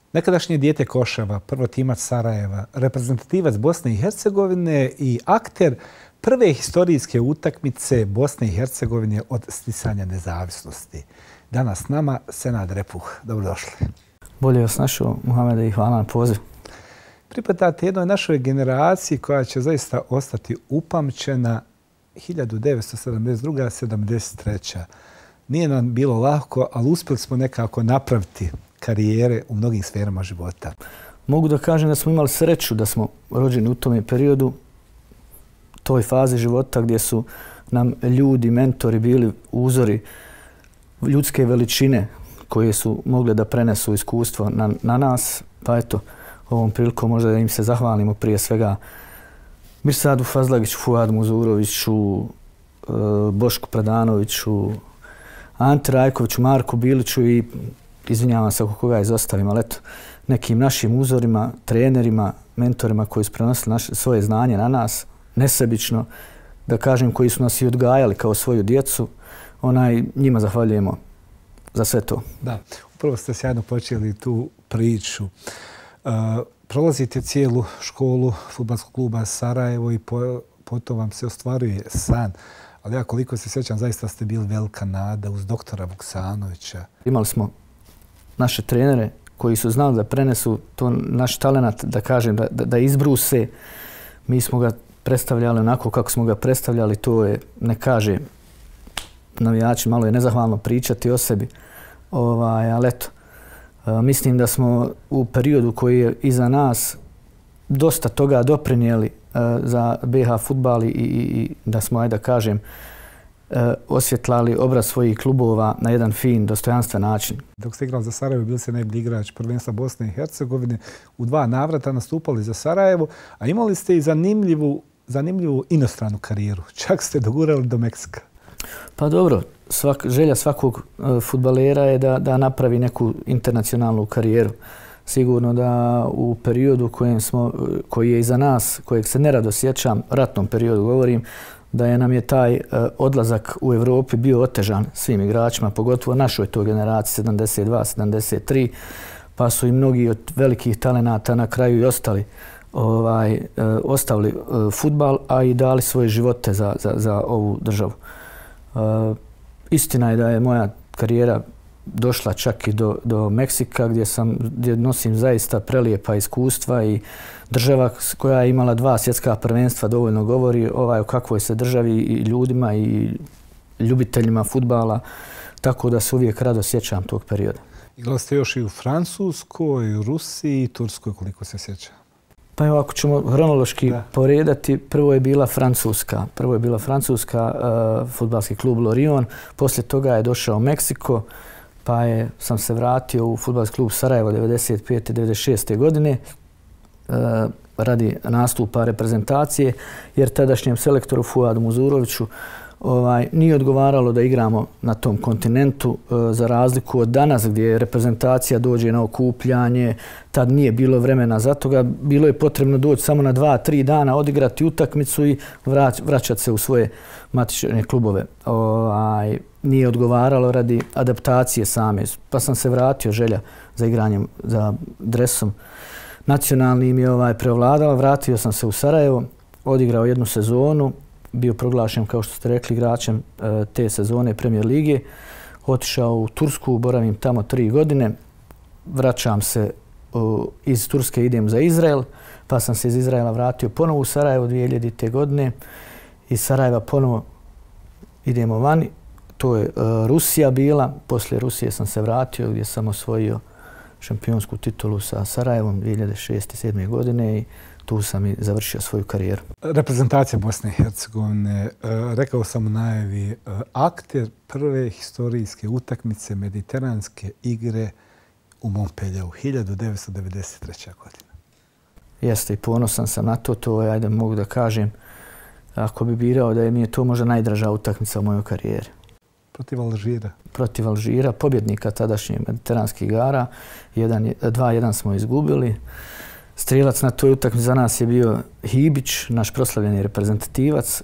Nekadašnje dijete Košava, prvotimac Sarajeva, reprezentativac Bosne i Hercegovine i akter prve historijske utakmice Bosne i Hercegovine od sticanja nezavisnosti. Danas s nama Senad Repuh. Dobrodošli. Bolje vas našao, Muhamede, i hvala na poziv. Pripadate jednoj našoj generaciji koja će zaista ostati upamćena 1972-73. Nije nam bilo lako, ali uspjeli smo nekako napraviti karijere u mnogim sferama života. Mogu da kažem da smo imali sreću da smo rođeni u tome periodu, toj fazi života gdje su nam ljudi, mentori bili uzori ljudske veličine koje su mogle da prenesu iskustvo na nas. Pa eto, ovom prilikom možda da im se zahvalimo prije svega Mirsadu Fazlagiću, Fuadu Muzuroviću, Bošku Pradanoviću, Ante Rajkoviću, Marku Biliću i izvinjavam se ako koga izostavim, ali eto, nekim našim uzorima, trenerima, mentorima koji su prenosili svoje znanje na nas, nesebično, da kažem, koji su nas i odgajali kao svoju djecu, njima zahvaljujemo za sve to. Da, upravo ste sjajno počeli tu priču. Prolazite cijelu školu fudbalskog kluba Sarajevo i potom vam se ostvaruje san. Ali ja koliko se sjećam, zaista ste bili velika nada uz doktora Vuksanovića. Imali smo naše trenere koji su znali da prenesu to naš talenat, da kažem, da izbruse. Mi smo ga predstavljali onako kako smo ga predstavljali, to je, ne kaže navijači, malo je nezahvalno pričati o sebi. Ali eto, mislim da smo u periodu koji je iza nas dosta toga doprinijeli za BiH fudbal i da smo, ajde da kažem, osvjetlali obraz svojih klubova na jedan fin, dostojanstven način. Dok ste igrali za Sarajevo, bili ste najbolji igrač prvenstva Bosne i Hercegovine. U 2 navrata nastupali za Sarajevo, a imali ste i zanimljivu inostranu karijeru. Čak ste dogurali do Meksika. Pa dobro, želja svakog fudbalera je da napravi neku internacionalnu karijeru. Sigurno da u periodu koji je iza nas, kojeg se nerado sjećam, ratnom periodu govorim, da nam je taj odlazak u Evropi bio otežan svim igračima, pogotovo našoj toj generaciji 72, 73, pa su i mnogi od velikih talenata na kraju i ostavili fudbal, a i dali svoje živote za ovu državu. Istina je da je moja karijera došla čak i do Meksika gdje nosim zaista prelijepa iskustva i država koja je imala 2 svjetska prvenstva dovoljno govori o kakvoj se državi i ljudima i ljubiteljima fudbala, tako da se uvijek rado sjećam tog perioda. Igrali ste još i u Francuskoj, u Rusiji i Turskoj, koliko se sjeća? Pa evo, ako ćemo hronološki poredati, prvo je bila Francuska, fudbalski klub Lorient, poslije toga je došao Meksiko, pa sam se vratio u fudbalski klub Sarajevo 95. 96. godine radi nastupa reprezentacije, jer tadašnjem selektoru Fuadu Muzuroviću nije odgovaralo da igramo na tom kontinentu, za razliku od danas gdje reprezentacija dođe na okupljanje, tad nije bilo vremena za toga, bilo je potrebno doći samo na 2-3 dana, odigrati utakmicu i vraćati se u svoje matične klubove. Nije odgovaralo radi adaptacije same, pa sam se vratio, želja za igranjem, za dresom nacionalnim je prevladala, vratio sam se u Sarajevo, odigrao 1 sezonu, bio proglašen, kao što ste rekli, igračem te sezone Premier lige. Otišao u Tursku, boravim tamo 3 godine. Vraćam se iz Turske, idem za Izrael, pa sam se iz Izraela vratio ponovo u Sarajevo 2000. godine. Iz Sarajeva ponovo idemo vani. To je Rusija bila. Poslije Rusije sam se vratio gdje sam osvojio šampionsku titulu sa Sarajevom 2006-2007. godine i tu sam i završio svoju karijeru. Reprezentacija Bosne i Hercegovine, rekao sam u najavi, akter prve historijske utakmice mediteranske igre u Montpellieru 1993. godina. Jeste, i ponosan sam na to. To je, ajde, mogu da kažem, ako bi birao da mi je to možda najdraža utakmica u mojoj karijeri. Protiv Alžira? Protiv Alžira, pobjednika tadašnjih mediteranskih igara. 2-1 smo izgubili. Strijelac na toj utakmici za nas je bio Hibić, naš proslavljeni reprezentativac.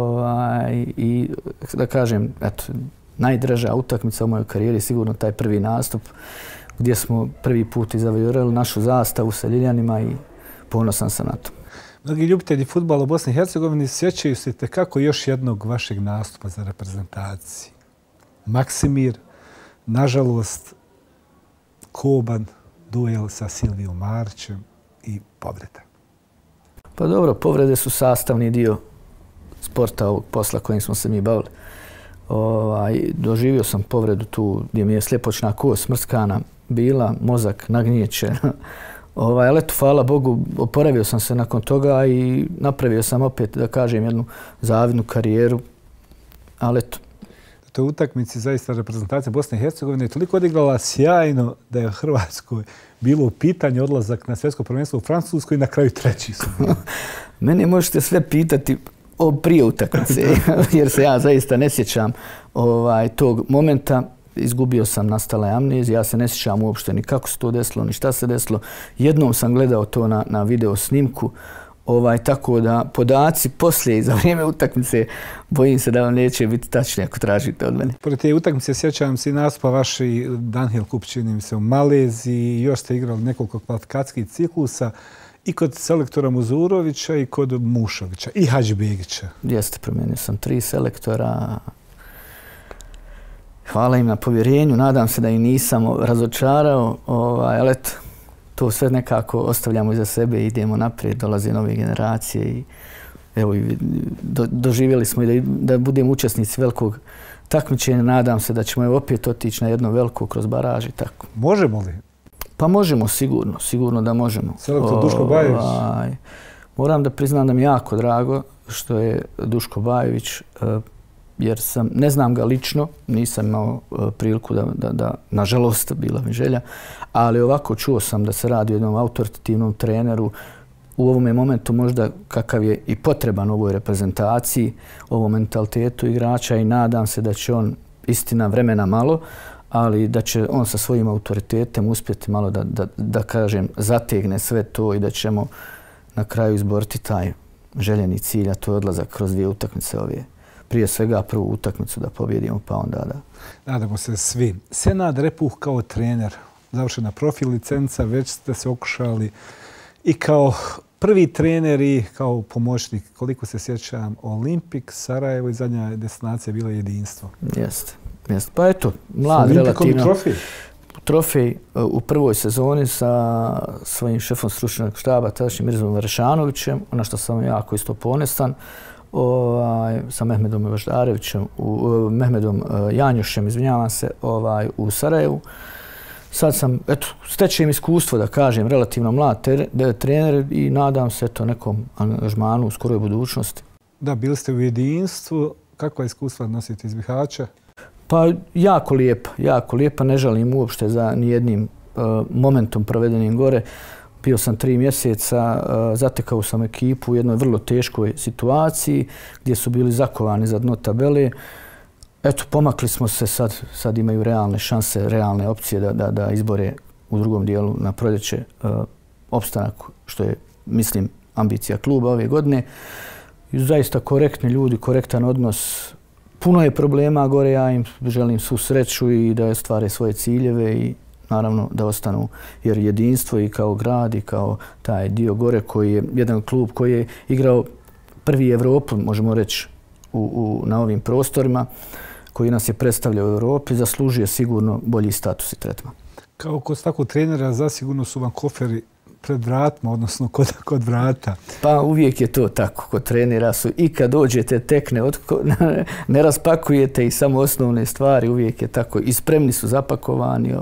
I da kažem, eto, najdraža utakmica u mojoj karijeri, sigurno taj prvi nastup gdje smo prvi put izavijorili našu zastavu sa Ljiljanima i ponosan sam na to. Mnogi ljubitelji fudbala u Bosni i Hercegovini sjećaju se tekako još jednog vašeg nastupa za reprezentaciju. Maksimir, nažalost, koban duel sa Silvijom Marićem i povreda. Pa dobro, povrede su sastavni dio sporta ovog posla kojim smo se mi bavili. Doživio sam povredu tu gdje mi je sljepočna kost smrskana bila, mozak nagnjeće. Ali eto, hvala Bogu, oporavio sam se nakon toga i napravio sam opet, da kažem, jednu zavidnu karijeru. Ali eto. U toj utakmici zaista reprezentacija Bosne i Hercegovine je toliko odigrala sjajno da je Hrvatskoj bilo u pitanju odlazak na svjetsko prvenstvo u Francuskoj i na kraju treći su bili. Mene možete sve pitati prije utakmice, jer se ja zaista ne sjećam tog momenta. Izgubio sam, nastala je amnezija, ja se ne sjećam uopšte ni kako se to desilo, ni šta se desilo. Jednom sam gledao to na video snimku, tako da podaci poslije i za vrijeme utakmice bojim se da vam neće biti tačni ako tražite od mene. Pored te utakmice sjećam se i nastupa vaši Dunhill Cup, čini mi se, u Maleziji. Još ste igrali nekoliko kvalifikacijskih ciklusa i kod selektora Muzurovića i kod Mušovića i Hadžibegića. Jeste, promijenio sam 3 selektora. Hvala im na povjerenju, nadam se da i nisam razočarao, ali eto, to sve nekako ostavljamo iza sebe i idemo naprijed, dolaze nove generacije i evo, doživjeli smo i da budemo učesnici velikog takmičenja. Nadam se da ćemo opet otići na jedno veliko kroz baraž i tako. Možemo li? Pa možemo, sigurno da možemo. Selektor Duško Bajević? Moram da priznam da mi je jako drago što je Duško Bajević, jer ne znam ga lično, nisam imao priliku da nažalost, bila mi želja, ali ovako čuo sam da se radi o jednom autoritativnom treneru u ovome momentu možda kakav je i potreban ovoj reprezentaciji, ovom mentalitetu igrača i nadam se da će on, istina vremena malo, ali da će on sa svojim autoritetem uspjeti malo da kažem, zategne sve to i da ćemo na kraju izboriti taj željeni cilj, a to je odlazak kroz 2 utakmice ove. Prije svega prvu utakmicu da pobjedimo, pa onda da. Nadamo se svi. Senad Repuh kao trener, završena profil licenca, već ste se okušali i kao prvi trener i kao pomoćnik, koliko se sjećam, Olimpik, Sarajevo i zadnja destinacija bila Jedinstvo. Jeste. Pa eto, mlad relativno. Trofej? Trofej u prvoj sezoni sa svojim šefom stručnog štaba, tadašnjim Mirzom Varešanovićem, na što sam jako isto ponesan, sa Mehmedom Važdarevićem, Mehmedom Janjušem, izvinjavam se, u Sarajevu. Sad sam, eto, stečem iskustvo, da kažem, relativno mlad trener i nadam se nekom angažmanu u skoroj budućnosti. Da, bili ste u Jedinstvu. Kakva iskustva nosite iz Bihaća? Pa jako lijepa, ne žalim uopšte za nijednim momentom provedenim gore. Bio sam 3 mjeseca, zatekao sam ekipu u jednoj vrlo teškoj situaciji gdje su bili zakovani za dno tabele. Eto, pomakli smo se, sad imaju realne šanse, realne opcije da izbore u drugom dijelu na proljeće opstanak, što je, mislim, ambicija kluba ove godine. Zaista korektni ljudi, korektan odnos. Puno je problema gore, ja im želim svu sreću i da stvare svoje ciljeve i naravno da ostanu, jer Jedinstvo i kao grad i kao taj dio gore koji je jedan klub koji je igrao prvi Evropu, možemo reći, na ovim prostorima, koji nas je predstavljao u Evropi, zaslužuje sigurno bolji status i tretman. Kao kod takvog trenera zasigurno su vam koferi pred vratima, odnosno kod vrata. Pa uvijek je to tako. Kod trenera su i kad dođete tek ne raspakujete i samo osnovne stvari, uvijek je tako. I spremni su zapakovani.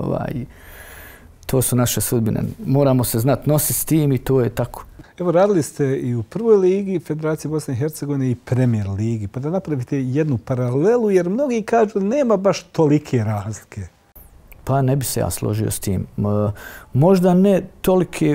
To su naše sudbine. Moramo se znati nositi s tim i to je tako. Evo, radili ste i u prvoj ligi Federacije Bosne i Hercegovine i Premier ligi. Pa da napravite jednu paralelu, jer mnogi kažu da nema baš tolike razlike. Pa ne bi se ja složio s tim. Možda ne tolike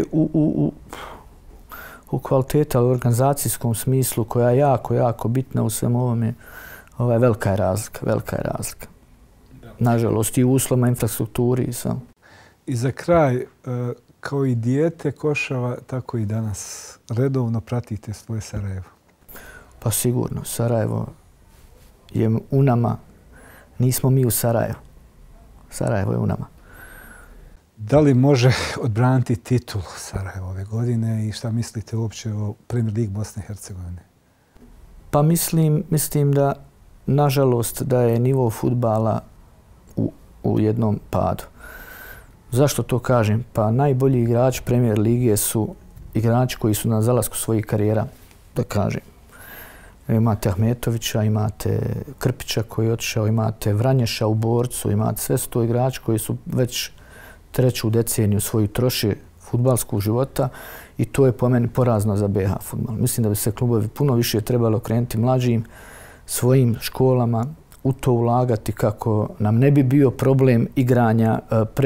u kvaliteti, ali u organizacijskom smislu koja je jako bitna u svem ovome. Velika je razlika. Nažalost, i u uslovima, infrastrukturi i sve. I za kraj, kao i dijete Košava, tako i danas redovno pratite svoje Sarajevo. Pa sigurno. Sarajevo je u nama. Nismo mi u Sarajevu. Sarajevo je u nama. Da li može odbraniti titul Sarajevo ove godine i šta mislite uopće o Premier League Bosne i Hercegovine? Pa mislim da, nažalost, da je nivo fudbala u jednom padu. Zašto to kažem? Pa najbolji igrači Premier Lige su igrači koji su na zalasku svojih karijera, da kažem. Imate Ahmetovića, imate Krpića koji je otišao, imate Vranješa u Borcu, imate sve su to igrači koji su već treću deceniju svoju troše fudbalskog života i to je po meni porazno za BiH fudbal. Mislim da bi se klubovi puno više trebalo okrenuti mlađim svojim školama, u to ulagati kako nam ne bi bio problem igranja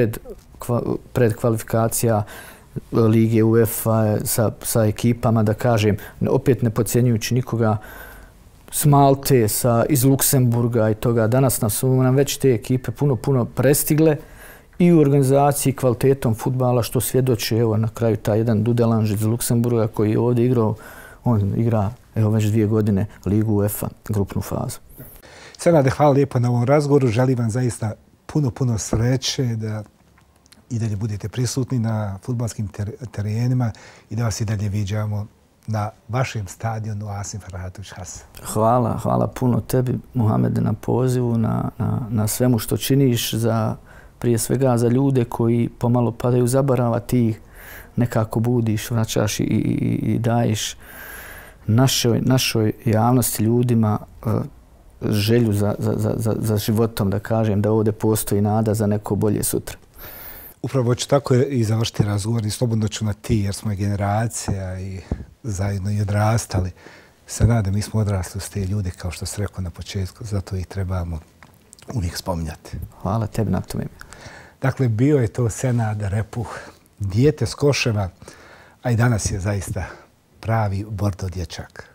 pred kvalifikacija Lige UEFA sa ekipama, da kažem, opet ne podcjenjujući nikoga, s Malte, iz Luksemburga i toga. Danas su nam već te ekipe puno prestigle i u organizaciji kvalitetom fudbala, što svjedoči, evo, na kraju taj jedan Dudelange iz Luksemburga koji je ovdje igrao, on igra, evo, već 2 godine Ligu UEFA, grupnu fazu. Senade, hvala lijepo na ovom razgovoru. Želim vam zaista puno sreće da i dalje budete prisutni na fudbalskim terenima i da vas i dalje viđamo na vašem stadionu Asim Ferhatović Hasan. Hvala puno tebi, Muhamede, na pozivu, na svemu što činiš, prije svega za ljude koji pomalo padaju zaborava, ti ih nekako budiš, vraćaš i daješ našoj javnosti, ljudima, želju za životom, da kažem, da ovdje postoji nada za neko bolje sutra. Upravo ću tako i završiti razgovor i slobodno ću na ti, jer smo generacija i zajedno i odrastali. Senade, mi smo odrasli uz te ljude, kao što se rekao na početku, zato ih trebamo uvijek spominjati. Hvala tebi na tome. Dakle, bio je to Senad Repuh, dijete s Koševa, a i danas je zaista pravi bordo dječak.